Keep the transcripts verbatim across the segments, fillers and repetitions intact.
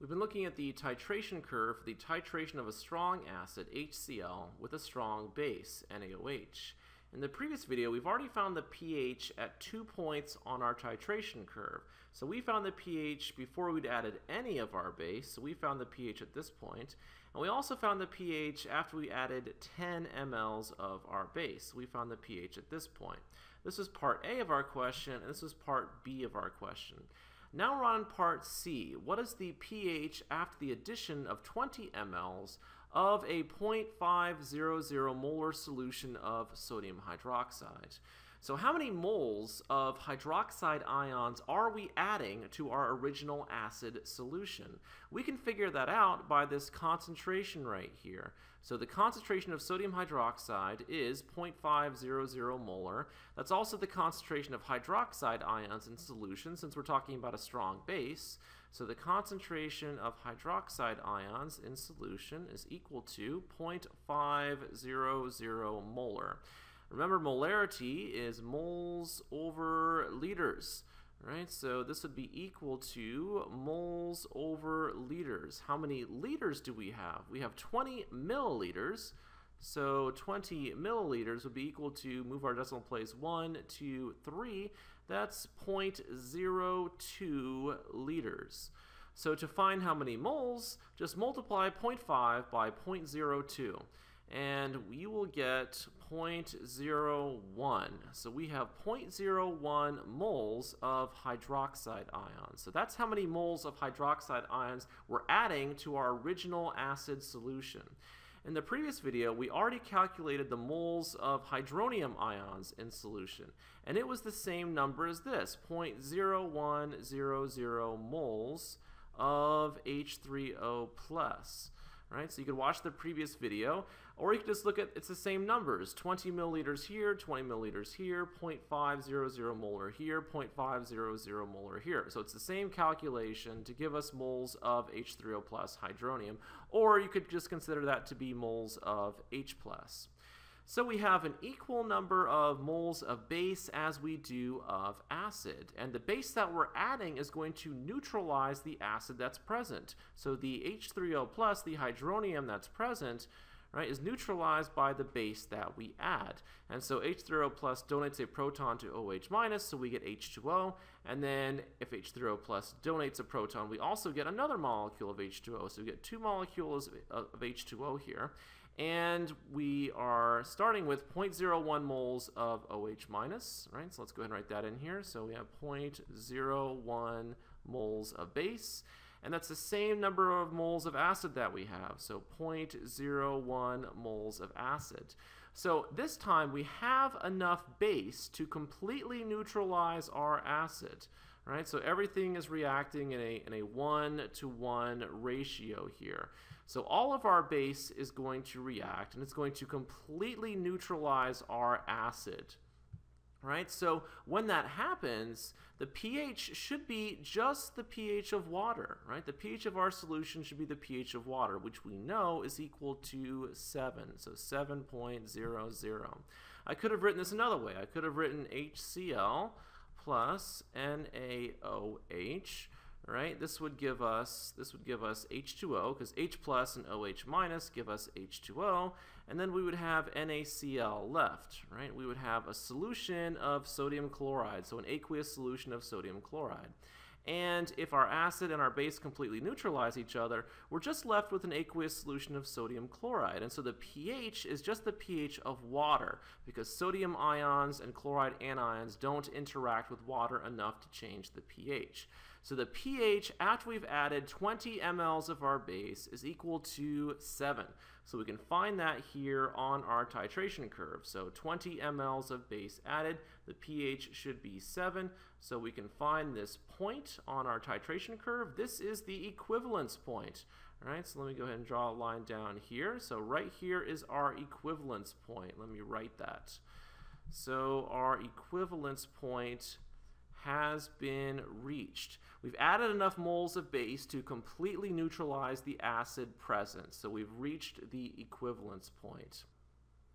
We've been looking at the titration curve for the titration of a strong acid, HCl, with a strong base, NaOH. In the previous video, we've already found the pH at two points on our titration curve. So we found the pH before we'd added any of our base, so we found the pH at this point. And we also found the pH after we added ten milliliters of our base. We found the pH at this point. This was part A of our question, and this was part B of our question. Now we're on part C. What is the pH after the addition of twenty milliliters of a zero point five zero zero molar solution of sodium hydroxide? So how many moles of hydroxide ions are we adding to our original acid solution? We can figure that out by this concentration right here. So the concentration of sodium hydroxide is zero point five zero zero molar. That's also the concentration of hydroxide ions in solution, since we're talking about a strong base. So the concentration of hydroxide ions in solution is equal to zero point five zero zero molar. Remember, molarity is moles over liters, right? So this would be equal to moles over liters. How many liters do we have? We have twenty milliliters. So twenty milliliters would be equal to, move our decimal place, one, two, three. That's zero point zero two liters. So to find how many moles, just multiply zero point five by zero point zero two. And we will get zero point zero one. So we have zero point zero one moles of hydroxide ions. So that's how many moles of hydroxide ions we're adding to our original acid solution. In the previous video, we already calculated the moles of hydronium ions in solution, and it was the same number as this, zero point zero one zero zero moles of H three O plus. Right, so you could watch the previous video, or you could just look at, it's the same numbers, twenty milliliters here, twenty milliliters here, zero point five zero zero molar here, zero point five zero zero molar here. So it's the same calculation to give us moles of H three O plus hydronium, or you could just consider that to be moles of H plus. So we have an equal number of moles of base as we do of acid, and the base that we're adding is going to neutralize the acid that's present. So the H three O plus, the hydronium that's present, right, is neutralized by the base that we add. And so H three O plus donates a proton to OH minus, so we get H two O, and then if H three O plus donates a proton, we also get another molecule of H two O, so we get two molecules of H two O here. And we are starting with zero point zero one moles of OH minus, right? So let's go ahead and write that in here. So we have zero point zero one moles of base, and that's the same number of moles of acid that we have, so zero point zero one moles of acid. So this time we have enough base to completely neutralize our acid, right? So everything is reacting in a, in a one to one ratio here. So all of our base is going to react, and it's going to completely neutralize our acid. Right? So when that happens, the pH should be just the pH of water, right? The pH of our solution should be the pH of water, which we know is equal to seven, so seven point zero zero. I could have written this another way. I could have written HCl plus NaOH. Right? This would give us this would give us H two O, because H plus and OH minus give us H two O, and then we would have NaCl left. Right? We would have a solution of sodium chloride, so an aqueous solution of sodium chloride. And if our acid and our base completely neutralize each other, we're just left with an aqueous solution of sodium chloride. And so the pH is just the pH of water, because sodium ions and chloride anions don't interact with water enough to change the pH. So the pH after we've added twenty milliliters of our base is equal to seven. So we can find that here on our titration curve. So twenty milliliters of base added, the pH should be seven. So we can find this point on our titration curve. This is the equivalence point. All right, so let me go ahead and draw a line down here. So right here is our equivalence point. Let me write that. So our equivalence point has been reached. We've added enough moles of base to completely neutralize the acid present, so we've reached the equivalence point.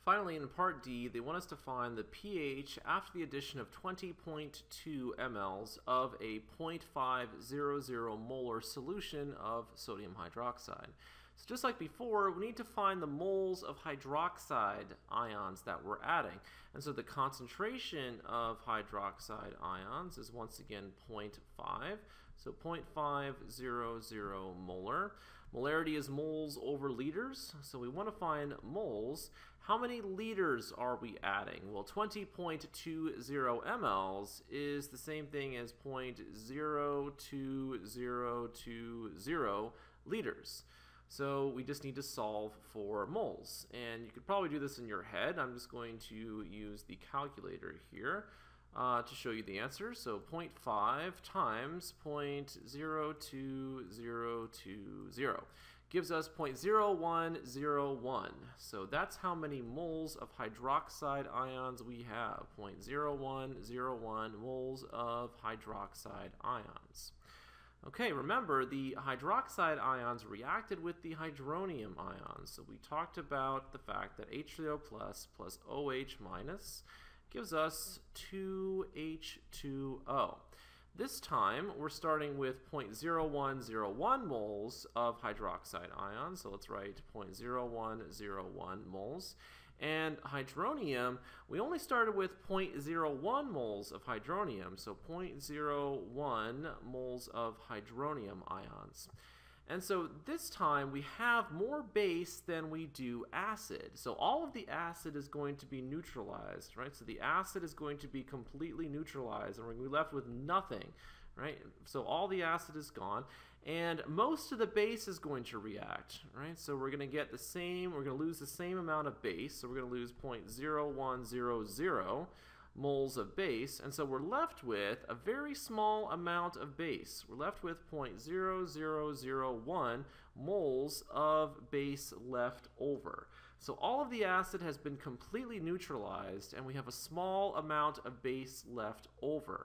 Finally, in part D, they want us to find the pH after the addition of twenty point two milliliters of a zero point five zero zero molar solution of sodium hydroxide. So just like before, we need to find the moles of hydroxide ions that we're adding. And so the concentration of hydroxide ions is once again zero point five, so zero point five zero zero molar. Molarity is moles over liters, so we want to find moles. How many liters are we adding? Well, twenty point two zero milliliters is the same thing as zero point zero two zero two zero liters. So we just need to solve for moles. And you could probably do this in your head. I'm just going to use the calculator here uh, to show you the answer. So zero point five times zero point zero two zero two zero gives us zero point zero one zero one. So that's how many moles of hydroxide ions we have. zero point zero one zero one moles of hydroxide ions. Okay, remember the hydroxide ions reacted with the hydronium ions. So we talked about the fact that H three O plus plus OH minus gives us two H two O. This time we're starting with zero point zero one zero one moles of hydroxide ions. So let's write zero point zero one zero one moles. And hydronium, we only started with zero point zero one moles of hydronium, so zero point zero one moles of hydronium ions. And so this time we have more base than we do acid. So all of the acid is going to be neutralized, right? So the acid is going to be completely neutralized and we're going to be left with nothing, right? So all the acid is gone. And most of the base is going to react, right? So we're going to get the same, we're going to lose the same amount of base. So we're going to lose zero point zero one zero zero moles of base. And so we're left with a very small amount of base. We're left with zero point zero zero zero one moles of base left over. So all of the acid has been completely neutralized and we have a small amount of base left over.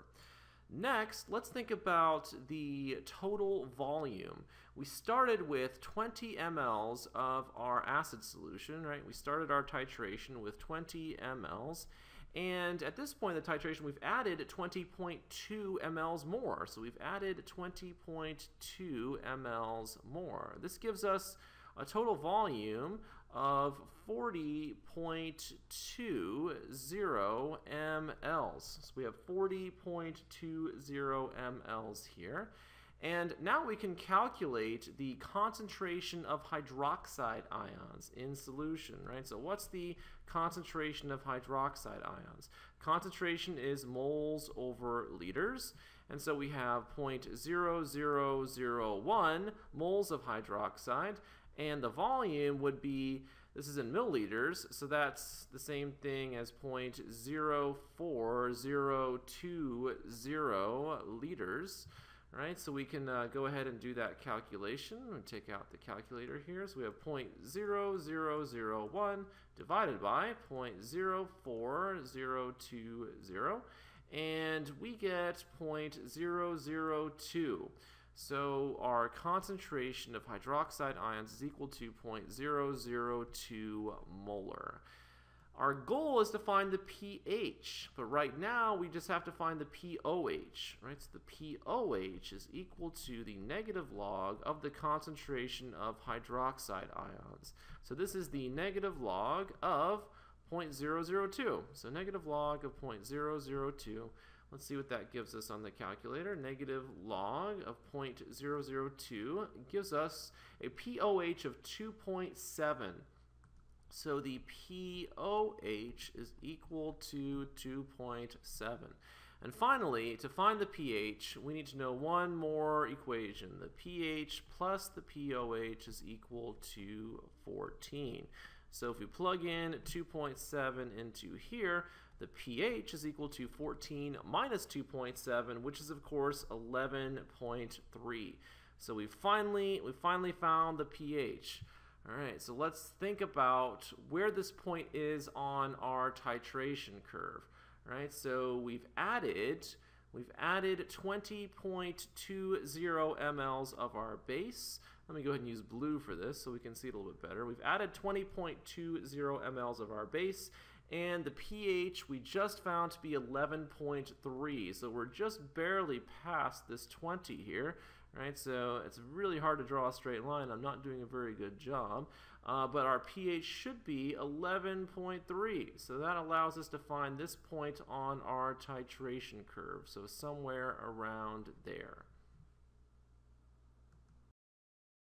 Next, let's think about the total volume. We started with twenty milliliters of our acid solution, right? We started our titration with twenty milliliters, and at this point in the titration, we've added twenty point two milliliters more. So we've added twenty point two milliliters more. This gives us a total volume of forty point two zero milliliters. So we have forty point two zero milliliters here. And now we can calculate the concentration of hydroxide ions in solution, right? So what's the concentration of hydroxide ions? Concentration is moles over liters. And so we have zero point zero zero zero one moles of hydroxide. And the volume would be, this is in milliliters, so that's the same thing as zero point zero four zero two zero liters, right? So we can uh, go ahead and do that calculation and take out the calculator here. So we have zero point zero zero zero one divided by zero point zero four zero two zero, and we get zero point zero zero two. So our concentration of hydroxide ions is equal to zero point zero zero two molar. Our goal is to find the pH, but right now we just have to find the P O H, right? So the P O H is equal to the negative log of the concentration of hydroxide ions. So this is the negative log of zero point zero zero two. So negative log of zero point zero zero two. Let's see what that gives us on the calculator. Negative log of zero point zero zero two gives us a P O H of two point seven. So the P O H is equal to two point seven. And finally, to find the pH, we need to know one more equation. The pH plus the P O H is equal to fourteen. So if we plug in two point seven into here, the pH is equal to fourteen minus two point seven, which is of course eleven point three. So we finally we finally found the pH. All right, so let's think about where this point is on our titration curve. Right? So we've added We've added twenty point two zero milliliters of our base. Let me go ahead and use blue for this so we can see it a little bit better. We've added twenty point two zero milliliters of our base, and the pH we just found to be eleven point three, so we're just barely past this twenty here. Right, so it's really hard to draw a straight line. I'm not doing a very good job, uh, but our pH should be eleven point three, so that allows us to find this point on our titration curve, so somewhere around there.